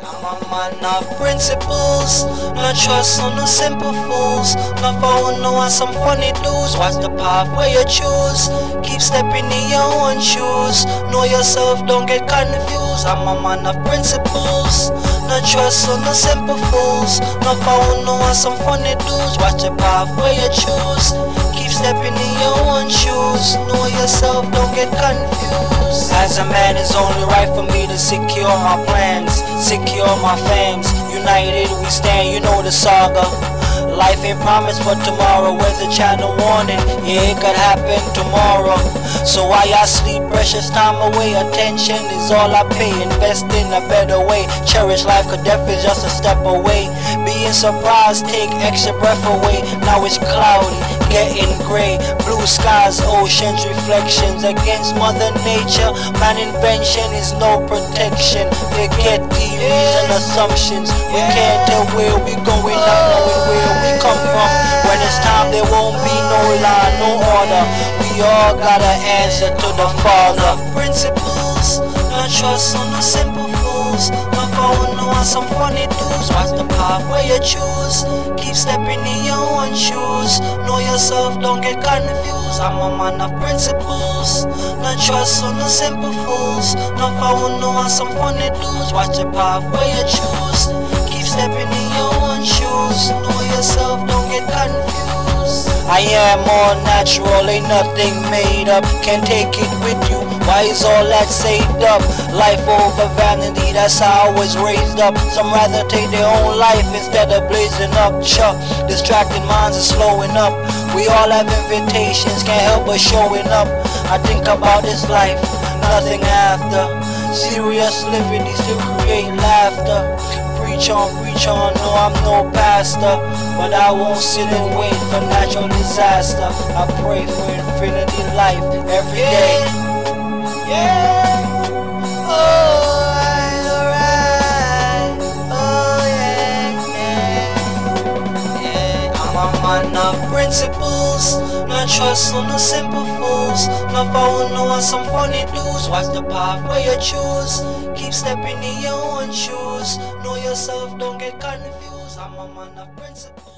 I'm a man of principles, no trust on no simple fools. No phone, no on some funny dudes. Watch the path where you choose. Keep stepping in your own shoes. Know yourself, don't get confused. I'm a man of principles, no trust on no simple fools. No phone, no on some funny dudes. Watch the path where you choose. Keep stepping in your own shoes. Know yourself, don't get confused. As a man, it's only right for me to secure my plans, secure my fams. United we stand, you know the saga. Life ain't promised for tomorrow. Where's the channel warning? Yeah, it could happen tomorrow. So while y'all sleep, precious time away. Attention is all I pay. Invest in a better way. Cherish life, cause death is just a step away. Being surprised, take extra breath away. Now it's cloudy, getting gray. Blue skies, oceans, reflections against Mother Nature. Man invention is no protection. Forget theories and assumptions. We can't tell where we going, not knowing where we come from. When it's time, there won't be no line, no order. We all gotta answer to the Father. Principles, no trust on no simple fools. No phone, no on some funny dudes. Watch the path where you choose. Keep stepping in your own shoes. Know yourself, don't get confused. I'm a man of principles, no trust on no simple fools. No phone, no on some funny dudes. Watch the path where you choose. Keep stepping in your own shoes. Know yourself, don't get confused. I am all natural, ain't nothing made up. Can't take it with you, why is all that saved up? Life over vanity, that's how I was raised up. Some rather take their own life instead of blazing up. Chuck, distracted minds are slowing up. We all have invitations, can't help but showing up. I think about this life, nothing after. Serious living needs to create laughter. Preach on, no I'm no pastor, but I won't sit and wait for natural disaster. I pray for infinity life every day. Yeah, alright, oh yeah. I'm a man of principles, no trust on no simple fools. No phone, no on some funny dudes. Watch the path where you choose. Keep stepping in your own shoes. Know yourself, don't get confused. I'm a man of principles.